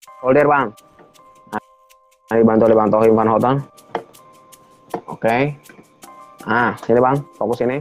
Solder bang. Nah, dibantu oleh Bang Tohim Van Houten. Oke. Nah, sini bang, fokus ini.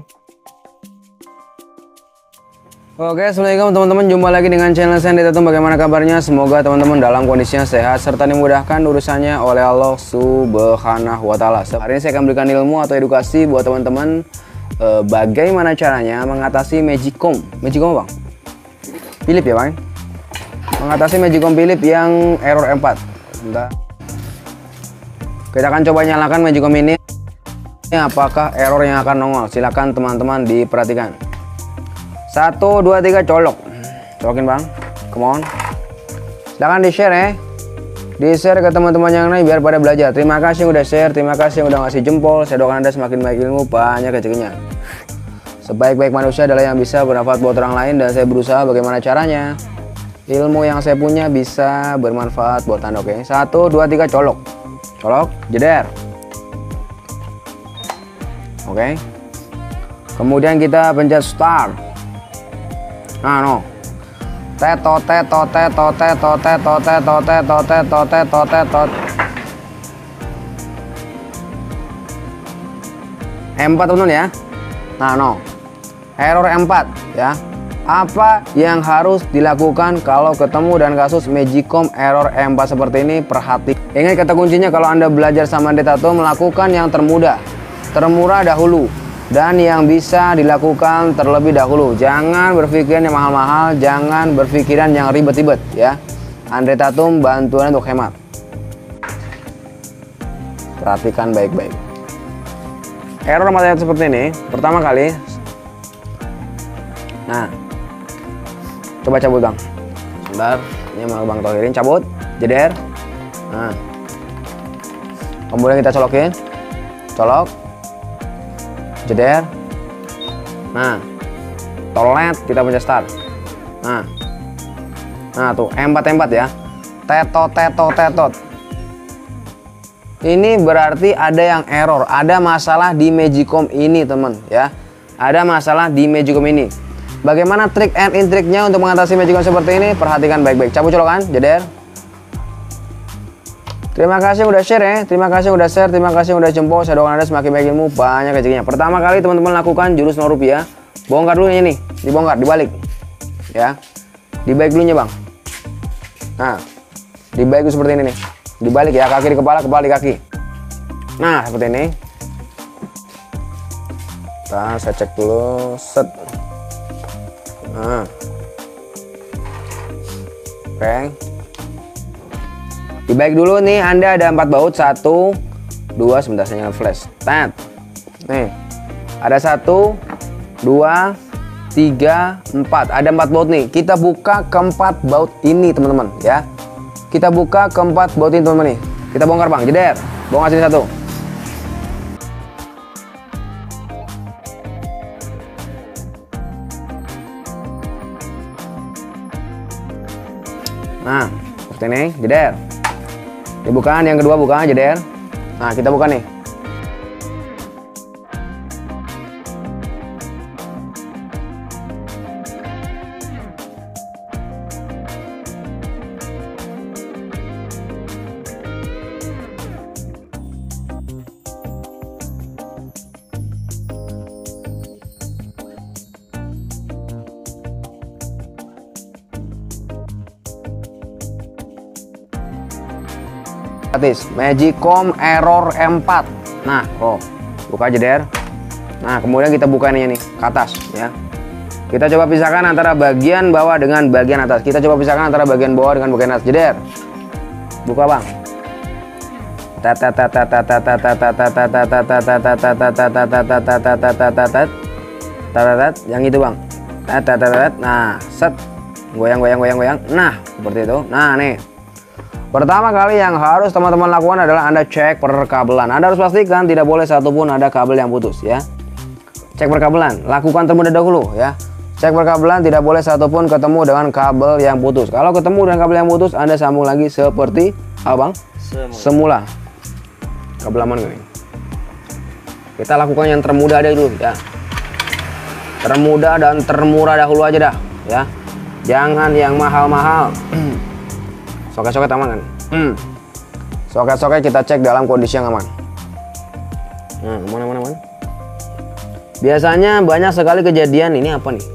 Oke, assalamualaikum teman-teman. Jumpa lagi dengan channel Sandy Tatum. Bagaimana kabarnya? Semoga teman-teman dalam kondisinya sehat serta dimudahkan urusannya oleh Allah Subhanahu wa Ta'ala. Hari ini saya akan berikan ilmu atau edukasi buat teman-teman bagaimana caranya mengatasi Magicom. Magicom bang? Philip ya bang? Mengatasi Magicom Philip yang error M4. Bentar. Kita akan coba nyalakan Magicom ini. Apakah error yang akan nongol? Silakan teman-teman diperhatikan. 1, 2, 3 colok. Colokin bang. Come on. Silakan di share ya. Di share ke teman-teman yang lain biar pada belajar. Terima kasih udah share. Terima kasih udah ngasih jempol. Saya doakan Anda semakin baik ilmu, banyak rezekinya. Sebaik-baik manusia adalah yang bisa bermanfaat buat orang lain. Dan saya berusaha bagaimana caranya ilmu yang saya punya bisa bermanfaat buat Anda. Oke. 1, 2, 3 colok. Colok. Jeder. Oke. Kemudian kita pencet start. Nah, no. Tetot. M4 teman-teman ya. Nah, no. Error M4 ya. Apa yang harus dilakukan kalau ketemu dan kasus Magicom error M4 seperti ini? Perhati. Ingat kata kuncinya kalau Anda belajar sama Sandy Tatum, melakukan yang termudah, termurah dahulu. Dan yang bisa dilakukan terlebih dahulu. Jangan berpikiran yang mahal-mahal, jangan berpikiran yang ribet-ribet ya. Sandy Tatum bantuan untuk hemat. Perhatikan baik-baik. Error materi seperti ini, pertama kali. Nah, coba cabut bang. Sebentar, ini mau Bang Tohirin cabut, jeder. Nah, kemudian kita colokin, colok. Jeder. Nah, tolet, kita pencet start. Nah tuh M4 ya. Tetot. Ini berarti ada yang error, ada masalah di Magicom ini teman ya. Ada masalah di Magicom ini. Bagaimana trik and intriknya untuk mengatasi Magicom seperti ini? Perhatikan baik-baik. Cabut colokan, jeder. Terima kasih udah share ya. Terima kasih udah share. Terima kasih udah jempol. Saya doakan Anda semakin baik ilmu, banyak rezekinya. Pertama kali teman-teman lakukan jurus 0 rupiah. Bongkar dulu ini. Dibongkar, dibalik. Ya. Dibalik dulunya bang. Nah. Dibalik dulu seperti ini nih. Dibalik ya. Kaki di kepala, kepala di kaki. Nah, seperti ini. Nah, saya cek dulu. Set. Nah. Oke. Dibalik dulu nih, Anda ada 4 baut. 1, 2, sebentar saya nyalakan flash. Tat. Nih. Ada 1, 2, 3, 4. Ada 4 baut nih. Kita buka keempat baut ini, teman-teman, ya. Kita buka keempat baut ini, teman-teman nih. Kita bongkar, Bang. Jeder. Bongkar sini 1. Nah, seperti ini, jeder. Dibuka, yang kedua buka, jeder. Nah, kita buka nih. Magicom error M4. Nah, buka jeder. Nah, kemudian kita buka ininya nih ke atas ya. Kita coba pisahkan antara bagian bawah dengan bagian atas. Kita coba pisahkan antara bagian bawah dengan bagian atas. Jeder. Buka bang. Yang itu bang. Nah, set. Goyang. Nah, seperti itu. Nah, nih. Pertama kali yang harus teman-teman lakukan adalah Anda cek perkabelan. Anda harus pastikan tidak boleh satupun ada kabel yang putus ya. Cek perkabelan, lakukan terlebih dahulu ya. Cek perkabelan, tidak boleh satupun ketemu dengan kabel yang putus. Kalau ketemu dengan kabel yang putus, Anda sambung lagi seperti apa bang? Semula. Kabel aman gini. Kita lakukan yang termudah aja dulu ya. Termudah dan termurah dahulu aja dah ya. Jangan yang mahal-mahal. Soket-soket aman kan? Soket-soket kita cek dalam kondisi yang aman. Nah, aman. Biasanya banyak sekali kejadian. Ini apa nih?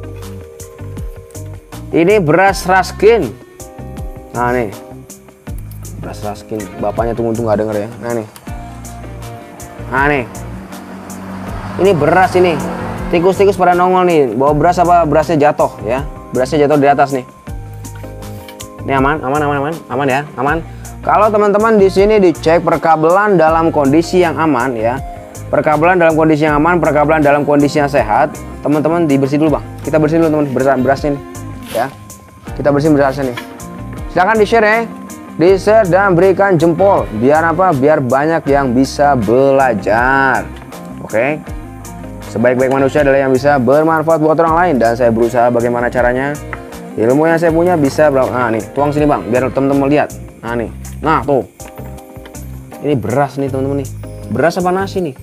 Ini beras raskin. Nah nih, beras raskin. Bapaknya tunggu nggak denger ya. Nah nih, ini beras ini. Tikus-tikus pada nongol nih. Bawa beras apa berasnya jatuh ya? Berasnya jatuh di atas nih. Ini aman ya, aman. Kalau teman-teman di sini dicek perkabelan dalam kondisi yang aman ya. Perkabelan dalam kondisi yang aman, perkabelan dalam kondisi yang sehat. Teman-teman dibersih dulu bang. Kita bersih dulu teman berasnya nih ya. Kita bersihin berasnya nih. Silahkan di share ya. Di share dan berikan jempol. Biar apa? Biar banyak yang bisa belajar. Oke. Sebaik-baik manusia adalah yang bisa bermanfaat buat orang lain. Dan saya berusaha bagaimana caranya. Ilmu yang saya punya bisa. Nah nih, tuang sini bang. Biar teman-teman lihat. Nah nih. Nah tuh. Ini beras nih teman-teman nih. Beras apa nasi nih?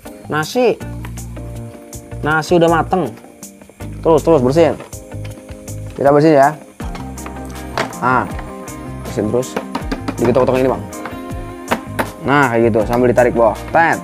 Nasi udah mateng. Terus bersihin. Kita bersihin ya. Nah, bersihin terus. Diketok-ketok ini bang. Nah kayak gitu sambil ditarik bawah. Tet.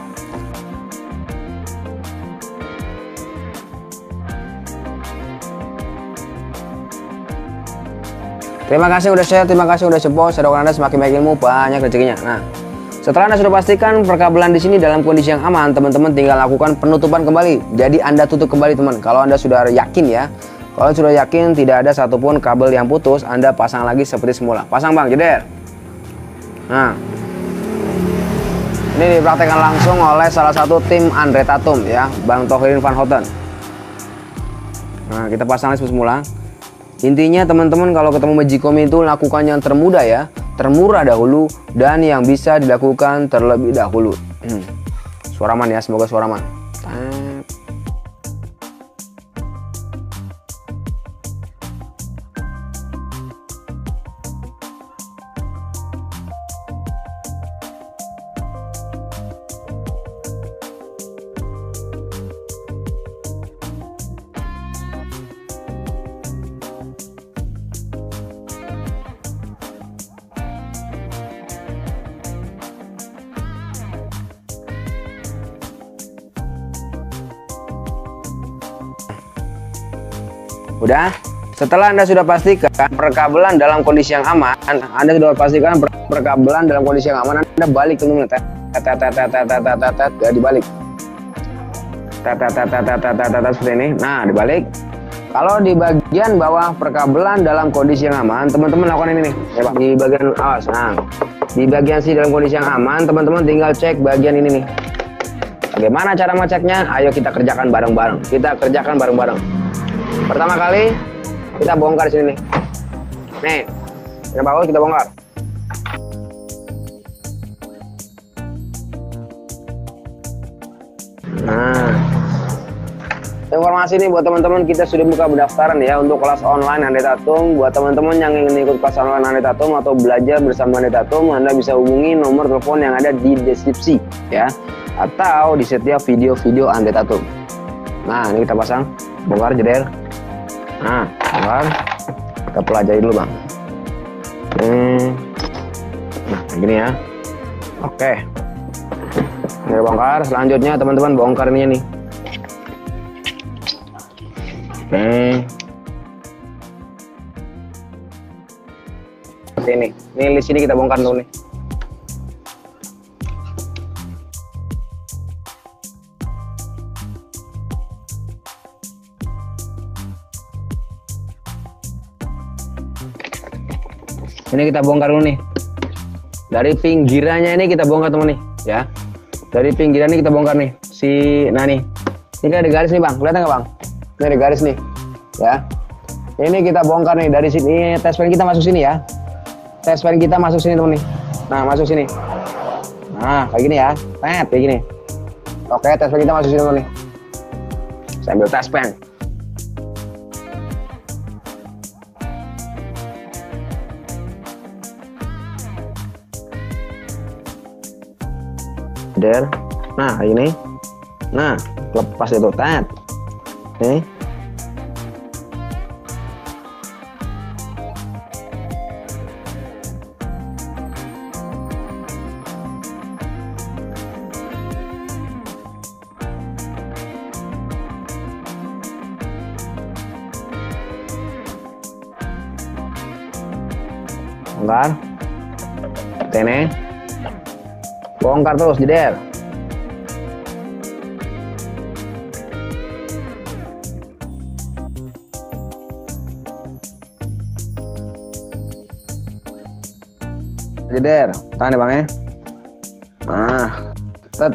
Terima kasih udah share, terima kasih udah support. Saya doakan Anda semakin banyak ilmu, banyak rezekinya. Nah, setelah Anda sudah pastikan perkabelan di sini dalam kondisi yang aman, teman-teman tinggal lakukan penutupan kembali. Jadi Anda tutup kembali teman. Kalau Anda sudah yakin ya, kalau sudah yakin tidak ada satupun kabel yang putus, Anda pasang lagi seperti semula. Pasang bang, jeder. Nah, ini dipraktekkan langsung oleh salah satu tim Andre Tatum ya, Bang Tohirin Van Houten. Nah, kita pasang lagi seperti semula. Intinya teman-teman kalau ketemu Magicom itu lakukan yang termudah ya, termurah dahulu dan yang bisa dilakukan terlebih dahulu. Suara aman ya, semoga suara aman. Udah, setelah Anda sudah pastikan perkabelan dalam kondisi yang aman, Anda sudah pastikan perkabelan dalam kondisi yang aman, Anda balik teman-teman, ya dibalik, seperti ini. Nah, dibalik. Kalau di bagian bawah perkabelan dalam kondisi yang aman, teman-teman lakukan ini nih, ya Pak, di bagian awas. Nah, di bagian sini dalam kondisi yang aman, teman-teman tinggal cek bagian ini nih. Bagaimana cara ngeceknya? Ayo kita kerjakan bareng-bareng. Pertama kali kita bongkar di sini nih. Nih, yang bagus kita bongkar. Nah, informasi ini buat teman-teman, kita sudah buka pendaftaran ya untuk kelas online Andre Tatum. Buat teman-teman yang ingin ikut kelas online Andre Tatum atau belajar bersama Andre Tatum, Anda bisa hubungi nomor telepon yang ada di deskripsi ya, atau di setiap video-video Andre Tatum. Nah, ini kita pasang, bongkar, jeder. Nah, bongkar. Kita pelajari dulu bang. Nah, gini ya. Oke. Ini bongkar. Selanjutnya teman-teman bongkar ini nih. Seperti ini. Ini di sini kita bongkar dulu nih. Ini kita bongkar dulu nih. Dari pinggirannya ini kita bongkar teman nih, ya. Dari pinggiran ini kita bongkar nih. Nah nih. Ini kan ada garis nih, Bang. Kelihatan nggak, Bang? Ini ada garis nih. Ya. Ini kita bongkar nih dari sini. Tes pen kita masuk sini ya. Tes pen kita masuk sini, teman nih. Nah, masuk sini. Nah, kayak gini ya. Kayak gini. Oke, tes pen kita masuk sini, teman nih. Saya ambil tes pen. Nah, kayak gini. Nah, lepas itu tet. Nih. Bongkar. Tene. Bongkar terus, jeder. Jeder, tahan ya bang ya. Nah, tet,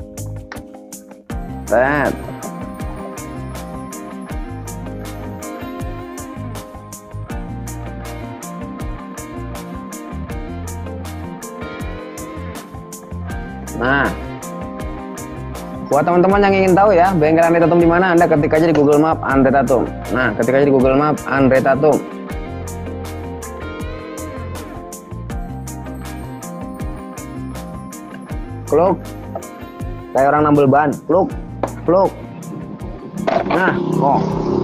tet. Nah, buat teman-teman yang ingin tahu ya bengkel Andre Tatum di mana, Anda ketik aja di Google Map Andre Tatum. Nah, ketik aja di Google Map Andre Tatum. Pluk, kayak orang nambel ban, pluk, pluk. Nah, oh,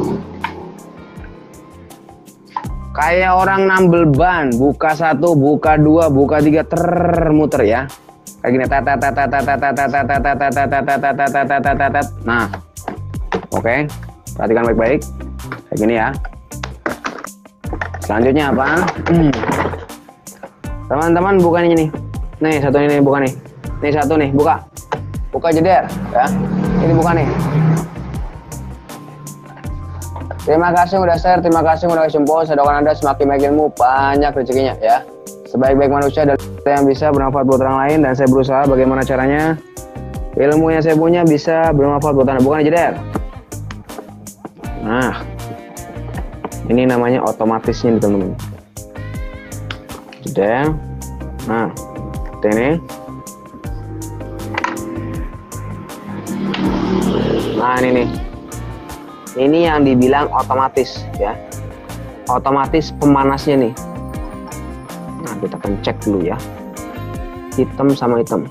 kayak orang nambel ban, buka 1, buka 2, buka 3, termuter ya. Kayak gini, nah, oke, perhatikan baik-baik, kayak gini ya. Selanjutnya apa? Teman-teman buka ini nih, satu ini buka nih, satu nih, buka jeder ya. Ini buka nih. Terima kasih udah share, terima kasih udah kasih jempol. Saya doakan Anda semakin baik ilmu, banyak rezekinya ya. Sebaik-baik manusia dan yang bisa bermanfaat buat orang lain, dan saya berusaha bagaimana caranya ilmu yang saya punya bisa bermanfaat buat Anda. Bukan jeder. Nah, ini namanya otomatisnya nih teman-teman. Jeder. Nah, ini. Nah, ini nih. Ini yang dibilang otomatis ya. Otomatis pemanasnya nih. Nah, kita akan cek dulu ya. Hitam sama hitam.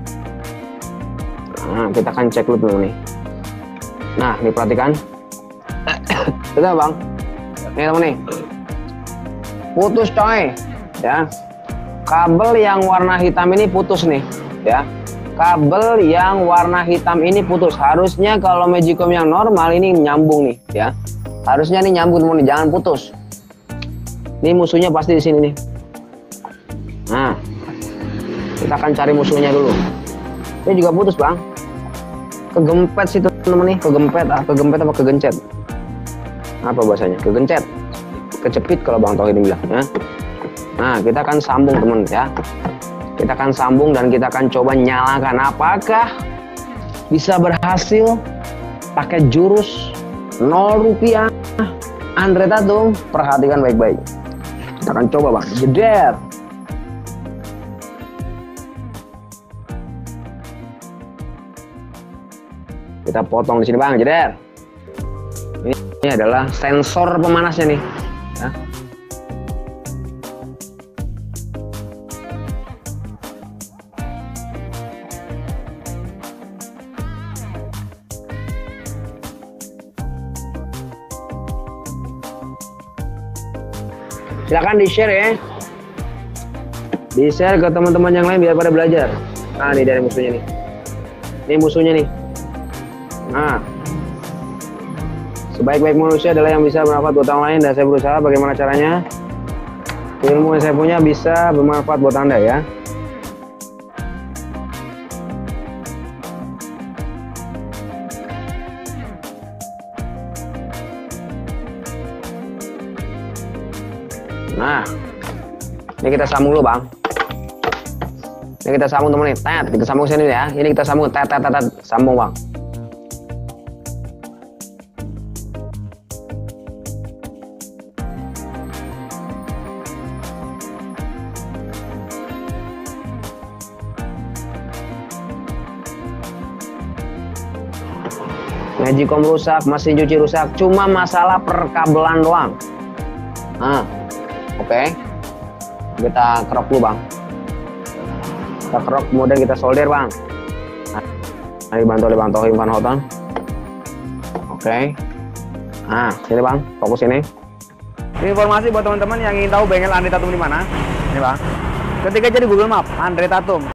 Nah, kita akan cek dulu nih. Nah, ini perhatikan. Betul bang? Nih teman nih. Putus coy. Ya. Kabel yang warna hitam ini putus nih. Ya. Kabel yang warna hitam ini putus. Harusnya kalau Magicom yang normal ini nyambung nih. Ya. Harusnya nih nyambung teman nih. Jangan putus. Ini musuhnya pasti di sini nih. Nah, kita akan cari musuhnya dulu. Ini juga putus bang. Kegempet sih teman nih. Kegempet apa kegencet? Apa bahasanya? Kegencet, kecepit kalau bang Tauhid bilang ya. Nah, kita akan sambung teman ya. Kita akan sambung dan kita akan coba nyalakan. Apakah bisa berhasil pakai jurus 0 rupiah Andre Tatum? Perhatikan baik-baik. Kita akan coba bang. Jeder. Kita potong di sini bang, jeder. Ini adalah sensor pemanasnya nih. Ya. Silakan di-share ya. Di-share ke teman-teman yang lain biar pada belajar. Nah, ini dari musuhnya nih. Ini musuhnya nih. Nah, sebaik-baik manusia adalah yang bisa bermanfaat buat orang lain, dan saya berusaha bagaimana caranya ilmu yang saya punya bisa bermanfaat buat Anda ya. Nah, ini kita sambung dulu bang. Ini kita sambung teman nih, kita sambung sini ya. Ini kita sambung, sambung bang. Magicom rusak, mesin cuci rusak, cuma masalah perkabelan doang. Nah, oke. Kita kerok dulu bang. Kita kerok, kemudian kita solder bang. Nah, dibantu oleh Bang Tauhid Van Houten. Oke. Nah, sini bang, fokus ini. Ini informasi buat teman-teman yang ingin tahu bengkel Andre Tatum di mana. Ini bang. Ketik aja di Google Map Andre Tatum.